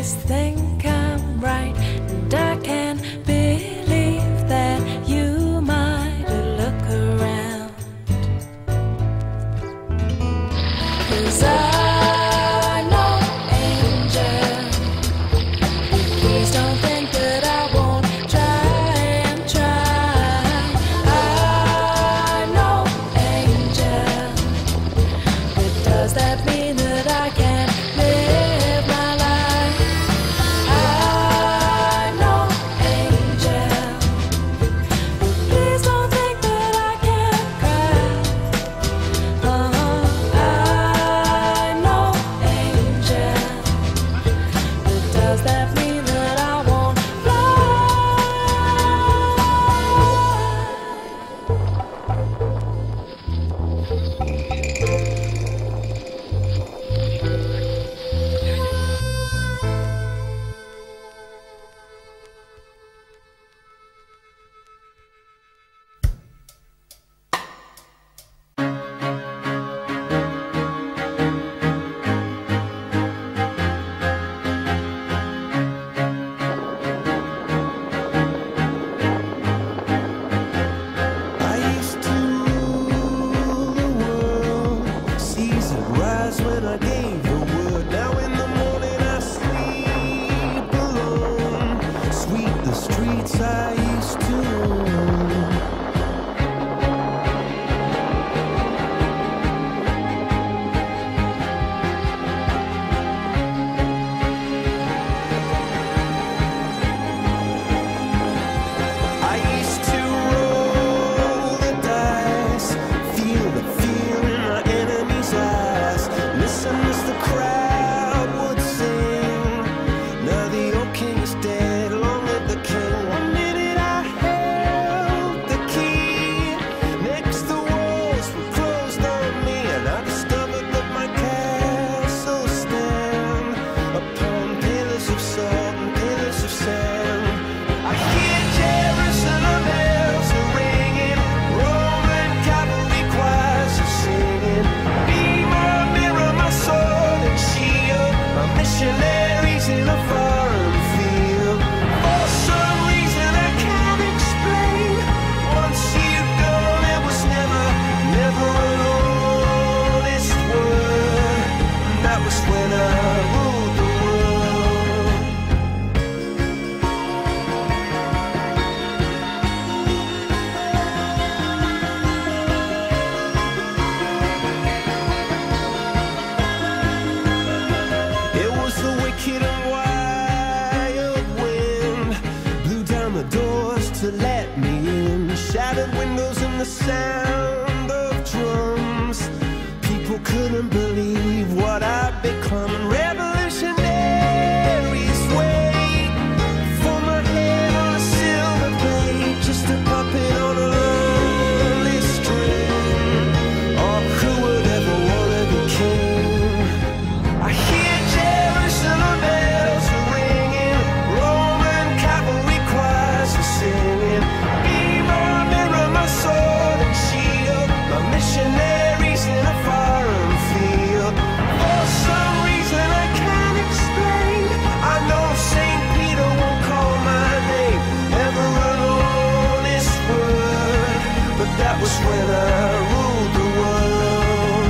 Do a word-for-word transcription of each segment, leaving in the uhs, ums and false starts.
always think I'm right, and I can't believe that you might look around. 'Cause I know, angel, please don't think that I won't try and try. I know, angel, but does that mean that I can't live my life? I know, angel, but please don't think that I can't cry. Uh-huh. I know, angel, but does that mean that I won't fly? I used to rule the world, seas would rise when I gave the word. Now in the morning I sleep alone, sweep the streets I used to own. I used to roll the dice, feel the fear in my enemy's eyes, listen as the crowd would sing. Now the old king is dead, long live the king. One minute I held the key, next the walls were closed on me, and I discovered that my castle stand upon pillars of salt and pillars of sand. I hear Jerusalem bells are ringing, Roman cavalry choirs are singing. Be my mirror, my sword and shield, my missionaries in a foreign field. For some reason I can't explain, once you've gone it was never, never an honest word. And that was when I ruled the world. It was the wicked and wild wind, blew down the doors to let me in, shattered windows and the sound of drums. People couldn't believe what I'd become. Revolutionaries wait for my head on a silver plate, just a puppet on a lonely string. Oh, who would ever wanna be king? I hear Jerusalem bells are ringing, Roman cavalry choirs are singing. Be my mirror, my sword and shield, my missionaries in a foreign field. For some reason I can't explain, I know Saint Peter won't call my name, never an honest word, but that was when I ruled the world.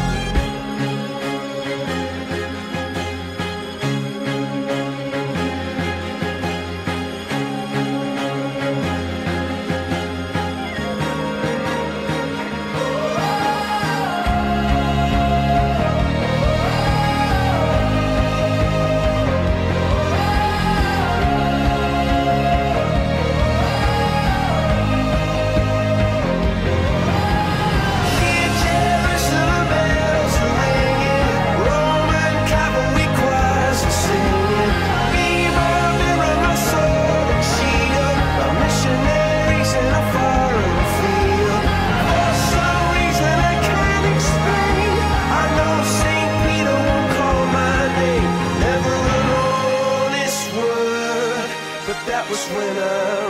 Hear Jerusalem bells are ringing, Roman cavalry choirs are singing. Be my mirror, my sword and shield, my missionaries in a foreign field. For some reason I can't explain, I know Saint Peter won't call my name, never an honest word, but that was when I